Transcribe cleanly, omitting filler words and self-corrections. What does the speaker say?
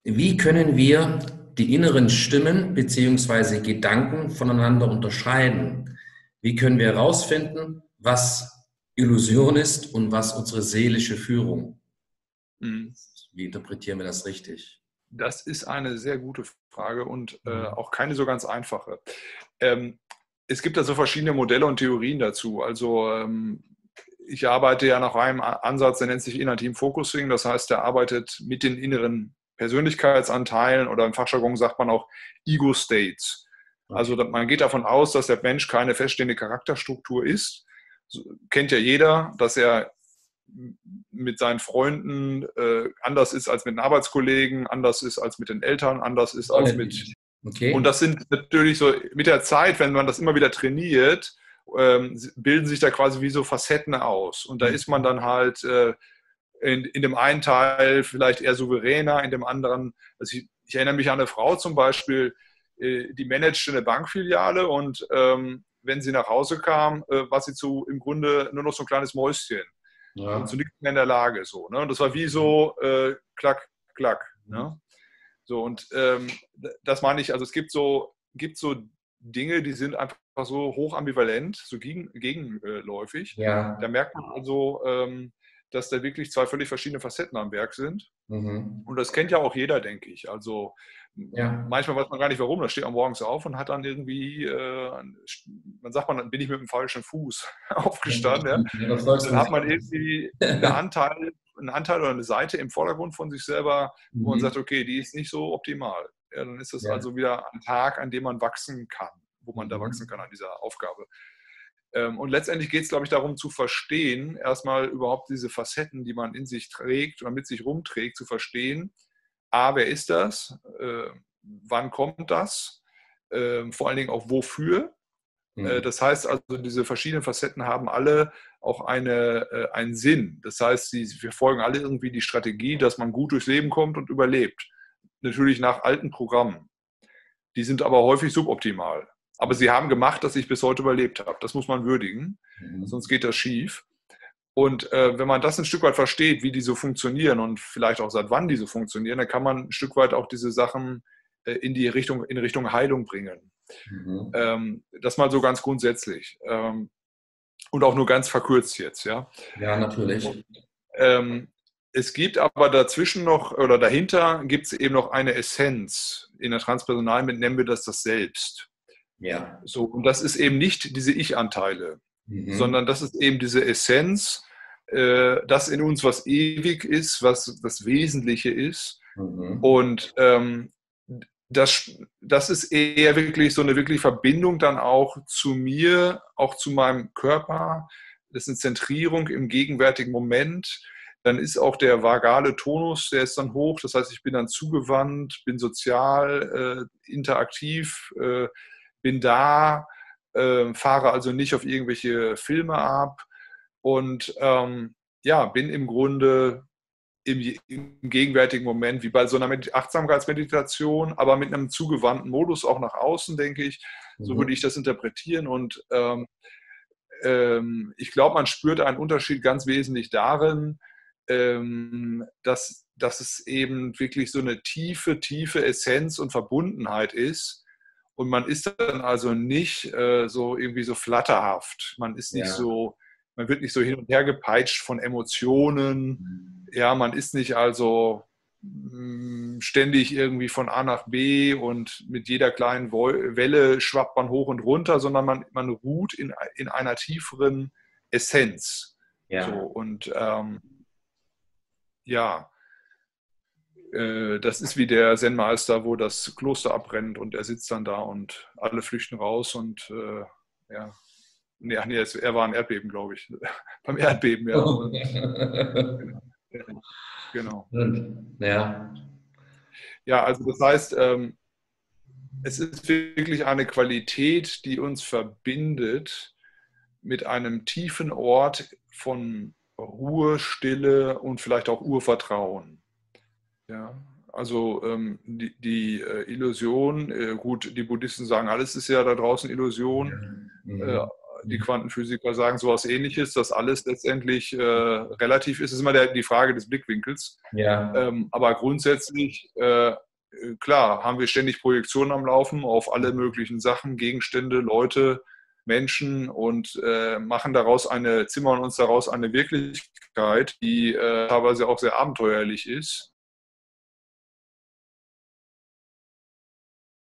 Wie können wir die inneren Stimmen beziehungsweise Gedanken voneinander unterscheiden? Wie können wir herausfinden, was Illusion ist und was unsere seelische Führung? Mhm. Wie interpretieren wir das richtig? Das ist eine sehr gute Frage und Mhm. auch keine so ganz einfache. Ähm, Es gibt da so verschiedene Modelle und Theorien dazu. Also ich arbeite ja nach einem Ansatz, der nennt sich Inner Team Focusing. Das heißt, der arbeitet mit den inneren Persönlichkeitsanteilen oder im Fachjargon sagt man auch Ego States. Also Okay. man geht davon aus, dass der Mensch keine feststehende Charakterstruktur ist. So, kennt ja jeder, dass er mit seinen Freunden anders ist als mit den Arbeitskollegen, anders ist als mit den Eltern, anders ist als mit. Und Okay. das sind natürlich so mit der Zeit, wenn man das immer wieder trainiert, bilden sich da quasi wie so Facetten aus. Und da ist man dann halt in dem einen Teil vielleicht eher souveräner, in dem anderen, also ich erinnere mich an eine Frau zum Beispiel, die managte eine Bankfiliale und wenn sie nach Hause kam, war sie im Grunde nur noch so ein kleines Mäuschen und zu Ja. nichts mehr in der Lage. So, ne? Und das war wie so klack, klack. Mhm. Ne? So, und das meine ich, also es gibt so Dinge, die sind einfach so hochambivalent, so gegenläufig. Da Ja. merkt man also, dass da wirklich zwei völlig verschiedene Facetten am Werk sind. Mhm. Und das kennt ja auch jeder, denke ich. Also Ja. manchmal weiß man gar nicht warum. Da steht man morgens auf und hat dann irgendwie, man sagt man, dann bin ich mit dem falschen Fuß aufgestanden. Ja? Ja, das Und läufst dann du hat man nicht. irgendwie einen Anteil oder eine Seite im Vordergrund von sich selber, wo man sagt, Mhm. okay, die ist nicht so optimal. Ja, dann ist das Ja. also wieder ein Tag, an dem man wachsen kann, wo man da wachsen kann Mhm. an dieser Aufgabe. Und letztendlich geht es, glaube ich, darum zu verstehen, erstmal überhaupt diese Facetten, die man in sich trägt oder mit sich rumträgt, zu verstehen. A, wer ist das? Wann kommt das? Vor allen Dingen auch wofür? Mhm. Das heißt also, diese verschiedenen Facetten haben alle auch einen Sinn. Das heißt, wir folgen alle irgendwie die Strategie, dass man gut durchs Leben kommt und überlebt. Natürlich nach alten Programmen. Die sind aber häufig suboptimal. Aber sie haben gemacht, dass ich bis heute überlebt habe. Das muss man würdigen, sonst Mhm. geht das schief. Und wenn man das ein Stück weit versteht, wie die so funktionieren und vielleicht auch seit wann die so funktionieren, dann kann man ein Stück weit auch diese Sachen in Richtung Heilung bringen. Mhm. Das mal so ganz grundsätzlich. Und auch nur ganz verkürzt jetzt, ja. Ja, natürlich. Ähm, Es gibt aber dazwischen noch oder dahinter gibt es eben noch eine Essenz. In der Transpersonalen nennen wir das Selbst. Ja. So, und das ist eben nicht diese Ich-Anteile, Mhm. sondern das ist eben diese Essenz, das in uns was ewig ist, was das Wesentliche ist. Mhm. Und das ist eher wirklich so eine wirklich Verbindung dann auch zu mir, auch zu meinem Körper. Das ist eine Zentrierung im gegenwärtigen Moment. Dann ist auch der vagale Tonus, der ist dann hoch. Das heißt, ich bin dann zugewandt, bin sozial, interaktiv, bin da, fahre also nicht auf irgendwelche Filme ab und ja, bin im Grunde im gegenwärtigen Moment, wie bei so einer Achtsamkeitsmeditation, aber mit einem zugewandten Modus auch nach außen, denke ich. So würde ich Mhm. das interpretieren. Und ich glaube, man spürt einen Unterschied ganz wesentlich darin, dass es eben wirklich so eine tiefe, tiefe Essenz und Verbundenheit ist. Und man ist dann also nicht so irgendwie so flatterhaft. Man ist nicht Ja. so, man wird nicht so hin und her gepeitscht von Emotionen. Ja, man ist nicht also ständig irgendwie von A nach B und mit jeder kleinen Welle schwappt man hoch und runter, sondern man ruht in einer tieferen Essenz. So, Ja. und ja, das ist wie der Zen-Meister, wo das Kloster abbrennt und er sitzt dann da und alle flüchten raus und ja, nee, ach nee, er war ein Erdbeben, glaube ich. Beim Erdbeben, ja. Und genau. Genau. Und, ja. Ja, also das heißt, es ist wirklich eine Qualität, die uns verbindet mit einem tiefen Ort von Ruhe, Stille und vielleicht auch Urvertrauen. Ja, also die Illusion, gut, die Buddhisten sagen, alles ist ja da draußen Illusion. Äh, Mhm. die Quantenphysiker sagen sowas Ähnliches, dass alles letztendlich relativ ist. Es ist immer die Frage des Blickwinkels. Ja. Aber grundsätzlich, klar, haben wir ständig Projektionen am Laufen auf alle möglichen Sachen, Gegenstände, Leute, Menschen und zimmern uns daraus eine Wirklichkeit, die teilweise auch sehr abenteuerlich ist.